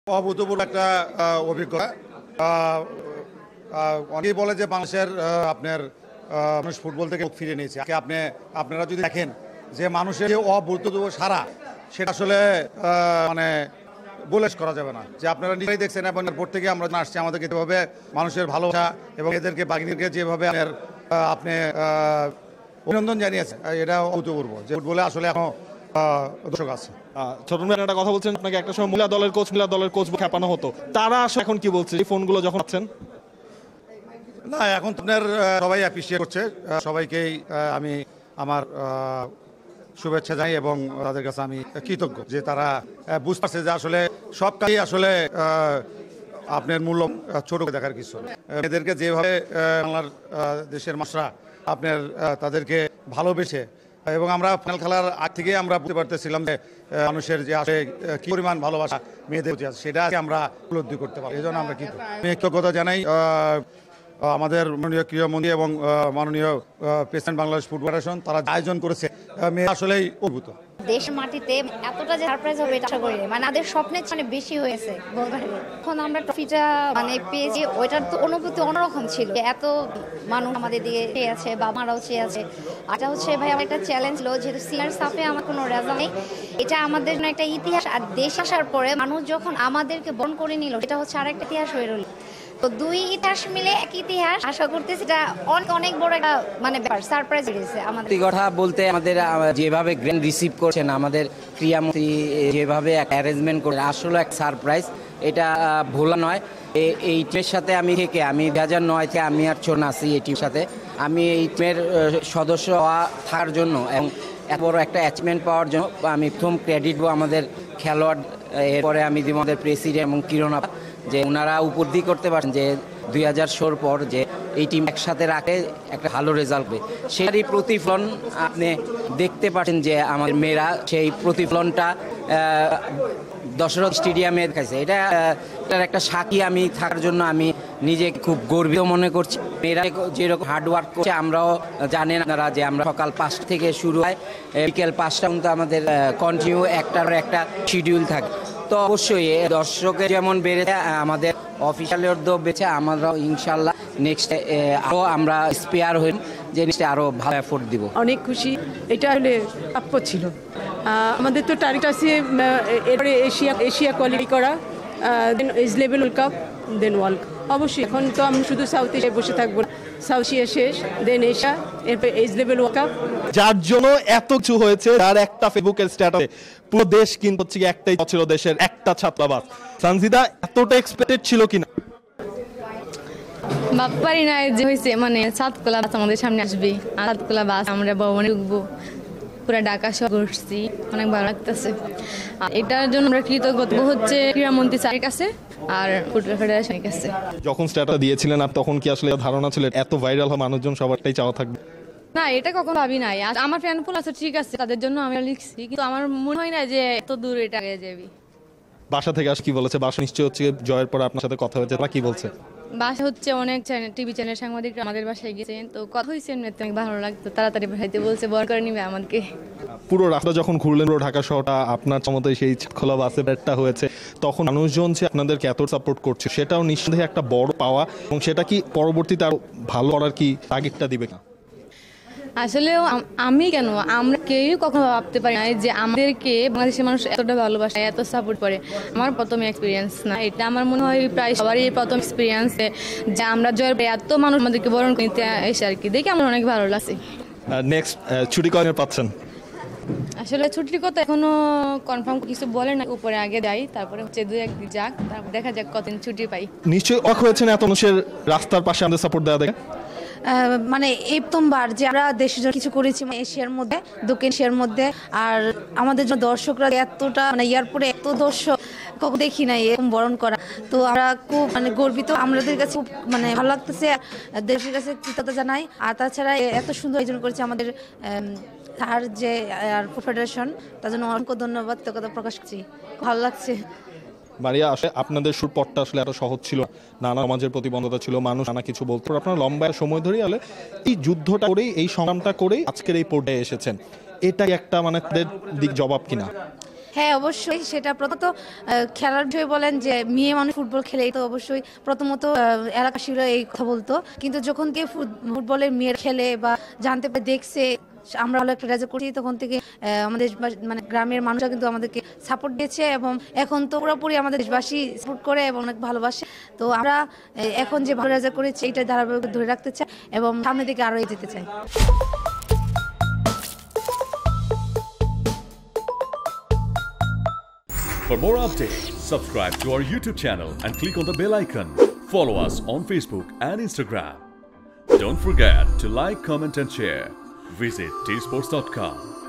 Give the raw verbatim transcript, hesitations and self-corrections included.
অভূতপূর্ব একটা অভিজ্ঞতা। অনেকেই বলে যে বাংলাদেশের আপনার মানুষ ফুটবল থেকে ফিরে নিয়েছে। আপনি আপনারা যদি দেখেন যে মানুষের যে অভূতপূর্ব সারা, সেটা আসলে মানে বলে করা যাবে না। যে আপনারা নিজেই দেখছেন এবং এরপর থেকে আমরা আসছি, আমাদেরকে যেভাবে মানুষের ভালোবাসা এবং এদেরকে বাগিনীকে যেভাবে আপনি অভিনন্দন জানিয়েছেন, এটা অভূতপূর্ব। যে ফুটবলে আসলে এখন দর্শক আছে। ছোটন ভাই একটা কথা বলছেন, আপনাকে একটা সময় মহিলা দলের কোচ মহিলা দলের কোচ খেপানো হতো, তারা আসলে এখন কি বলছে এই ফোনগুলো যখন আছেন? না, এখন আপনার সবাই অ্যাপ্রিসিয়েট করছে। সবাইকেই আমি আমার শুভেচ্ছা জানাই এবং তাদের কাছে আমি কৃতজ্ঞ যে তারা বুঝতে পারছে যে আসলে সব কাজই আসলে আপনার মূল্য ছোট দেখার কিছু। এদেরকে যেভাবে বাংলার দেশের মানুষরা আপনার তাদেরকে ভালোবেসে, এবং আমরা ফাইনাল খেলার আগ থেকে আমরা বুঝতে পারতেছিলাম যে মানুষের যে আসলে কি পরিমাণ ভালোবাসা মেয়েদের প্রতি আছে, সেটা আমরা উপলব্ধি করতে পারি। এই জন্য আমরা কিন্তু আমি কৃতজ্ঞতা জানাই আমাদের মাননীয় ক্রীড়ামন্ত্রী এবং মাননীয় প্রেসিডেন্ট বাংলাদেশ ফুটবল ফেডারেশন, তারা আয়োজন করেছে। মেয়ে আসলেই অদ্ভুত। দেশ মাটিতে এতটা যে সারপ্রাইজ হবে এটা আশা করি না। মানে আমাদের স্বপ্নের মানে বেশি হয়েছে বলতে পারি। এখন আমরা ট্রফিটা মানে পেয়েছি, ওইটার তো অনুভূতি অন্যরকম ছিল। এত মানুষ আমাদের দিকে চেয়ে আছে, বাবারাও চেয়ে আছে। এটা হচ্ছে ভাই আমার একটা চ্যালেঞ্জ ছিল, যেহেতু সিনিয়র সাফে আমার কোনো রেজাল্ট নেই, এটা আমাদের জন্য একটা ইতিহাস। আর দেশ আসার পরে মানুষ যখন আমাদেরকে বরণ করে নিল, এটা হচ্ছে আর একটা ইতিহাস হয়ে রইল। তো দুই ইতিহাস মিলে এক ইতিহাস, আশা করতেছি এটা অনেক অনেক বড় একটা মানে ব্যাপার, সারপ্রাইজ হয়েছে আমাদের। কথা বলতে আমাদের যেভাবে গ্র্যান্ড রিসিভ করছেন, আমাদের ক্রীড়ামন্ত্রী যেভাবে অ্যারেঞ্জমেন্ট করে, আসলে এক সারপ্রাইজ, এটা ভোলা নয়। এই টিমের সাথে আমি থেকে আমি দু হাজার নয় থেকে আমি আর ছোট আছি এই টিমের সাথে। আমি এই টিমের সদস্য হওয়া থাকার জন্য এবং এত বড় একটা অ্যাচিভমেন্ট পাওয়ার জন্য আমি প্রথম ক্রেডিট দেবো আমাদের খেলোয়াড়, এরপরে আমি দিব আমাদের প্রেসিডেন্ট এবং কিরণ, যে ওনারা উপলব্ধি করতে পারেন যে দুই হাজার ষোলোর পর যে এই টিম একসাথে রাখে একটা ভালো রেজাল্ট হবে। সেটারই প্রতিফলন আপনি দেখতে পাচ্ছেন যে আমাদের মেয়েরা সেই প্রতিফলনটা দশরথ স্টেডিয়ামে দেখাইছে। এটা এটার একটা সাক্ষী আমি থাকার জন্য আমি নিজে খুব গর্বিত মনে করছি। মেয়েরা যেরকম হার্ডওয়ার্ক করছে, আমরাও জানেন আপনারা যে আমরা সকাল পাঁচটা থেকে শুরু হয়, বিকেল পাঁচটা পর্যন্ত আমাদের কন্টিনিউ একটার একটা শিডিউল থাকে। তো অবশ্যই দর্শকের যেমন বেড়েছে, আমাদের অফিসিয়ালের তো বেড়েছে। আমরাও ইনশাল্লাহ নেক্সট আরও আমরা স্পেয়ার হই, যে নেক্সটে আরও ভালো এফোর্ট দিব। অনেক খুশি, এটা হলে প্রাপ্য ছিল। আমাদের তো টার্গেট আছে এরপরে এশিয়া এশিয়া কোয়ালিফাই করা, then age level world cup, then world cup. অবশ্যই এখন তো আমি শুধু সাউথ এশিয়ায় বসে থাকবো, সাউথ এশিয়া শেষ, দেন এশিয়া, এরপর এজ লেভেল ওয়ার্ল্ড কাপ। যার জন্য এত কিছু হয়েছে, তার একটা ফেসবুকের স্ট্যাটাসে পুরো দেশ কিন্তু হচ্ছে একটাই ছিল, দেশের একটা ছাত্রাবাস। সানজিদা, এতটা এক্সপেক্টেড ছিল কিনা? বাপারি না যে হয়েছে, মানে সাতকলা বাস আমাদের সামনে আসবে, আর সাতকলা বাস আমরা ভবনে ঢুকবো, পুরো ঢাকা শহর ঘুরছি, অনেক ভালো লাগতেছে। এটার জন্য আমরা কৃতজ্ঞতা হচ্ছে ক্রীড়ামন্ত্রী স্যারের কাছে আর ফুটবল ফেডারেশনের কাছে। যখন স্ট্যাটাস দিয়েছিলেন আর তখন কি আসলে ধারণা ছিল এত ভাইরাল হয়, মানুষজন সবারটাই চাওয়া থাকবে? না, এটা কখনো ভাবি নাই। আমার ফ্যান ফুল আছে, ঠিক আছে, তাদের জন্য আমি লিখছি, কিন্তু আমার মনে হয় না যে এত দূর এটা আগে যাবি। বাসা থেকে আস কি বলেছে? বাসা নিশ্চয়ই হচ্ছে জয়ের পর আপনার সাথে কথা হয়েছে, কি বলছে? বাসা হচ্ছে অনেক টিভি চ্যানেল সাংবাদিক আমাদের বাসায় গেছেন, তো কথা হয়েছে, অনেক ভালো লাগতো, তাড়াতাড়ি বাসাইতে বলছে, বর করে নিবে আমাদেরকে। পুরো রাস্তা যখন ঘুরলেন পুরো ঢাকা শহরটা আপনার মতোই সেই খোলা বাসে ব্যাটটা হয়েছে, তখন মানুষজন যে আপনাদেরকে এত সাপোর্ট করছে, সেটাও নিঃসন্দেহে একটা বড় পাওয়া, এবং সেটা কি পরবর্তীতে আরো ভালো করার কি তাগিদটা দিবে না? আসলে আমি কেন, আমরা কেউ কখনো ভাবতে পারি না যে আমাদেরকে বাংলাদেশের মানুষ এতটা ভালোবাসে, এত সাপোর্ট করে। আমার প্রথম এক্সপিরিয়েন্স না এটা, আমার মনে হয় প্রায় সবারই প্রথম এক্সপিরিয়েন্স, যে আমরা জয়ের এত মানুষ আমাদেরকে বরণ করতে এসে আর কি, দেখে আমার অনেক ভালো লাগছে। নেক্সট ছুটি কবে পাচ্ছেন? আসলে ছুটির কথা এখনো কনফার্ম কিছু বলে না, উপরে আগে যাই, তারপরে হচ্ছে দু একদিন যাক, তারপর দেখা যাক কতদিন ছুটি পাই। নিশ্চয়ই অবাক হয়েছেন এত মানুষের রাস্তার পাশে আমাদের সাপোর্ট দেওয়া দেখে। মানে এই প্রথমবার যে আমরা দেশের জন্য কিছু করেছি এশিয়ার মধ্যে, দক্ষিণ এশিয়ার মধ্যে, আর আমাদের জন্য দর্শকরা এতটা মানে এয়ারপোর্টে এত দর্শক কখন দেখি নাই এরকম বরণ করা। তো আমরা খুব মানে গর্বিত, আমাদের কাছে খুব মানে ভালো লাগতেছে, দেশের কাছে কৃতজ্ঞতা জানাই। আর তাছাড়া এত সুন্দর আয়োজন করেছে আমাদের আর যে ফেডারেশন, তার জন্য অনেক ধন্যবাদ, কৃতজ্ঞতা প্রকাশ করছি, ভালো লাগছে। মারিয়া, আসলে আপনাদের সুরপথটা আসলে এত সহজ ছিল, নানা সমাজের প্রতিবন্ধকতা ছিল, মানুষ নানা কিছু বলতো, আপনারা লম্বা সময় ধরে আলে এই যুদ্ধটা করেই, এই সংগ্রামটা করেই আজকের এই পর্যায়ে এসেছেন। এটাই একটা মানে তাদের দিক জবাব কিনা? হ্যাঁ অবশ্যই, সেটা প্রথমত আহ, খেলার বিষয়ে বলেন যে মেয়ে মানুষ ফুটবল খেলে, তো অবশ্যই প্রথমত আহ, এলাকাবাসীরা এই কথা বলতো, কিন্তু যখন কে ফুটবলের মেয়ের খেলে বা জানতে পারে দেখছে আমরা হলো একটা রেজাল্ট করছি, তখন থেকে আহ, আমাদের বা- মানে গ্রামের মানুষরা কিন্তু আমাদেরকে সাপোর্ট দিয়েছে এবং এখন তো পুরোপুরি আমাদের দেশবাসী সাপোর্ট করে এবং অনেক ভালোবাসে। তো আমরা আহ, এখন যে ভালো রেজাল্ট করেছি এইটা ধারাবাহিক ধরে রাখতে চাই এবং সামনের দিকে আরো এগিয়ে যেতে চাই। For more updates, subscribe to our YouTube channel and click on the bell icon. Follow us on Facebook and Instagram. Don't forget to like, comment and share. Visit t sports dot com.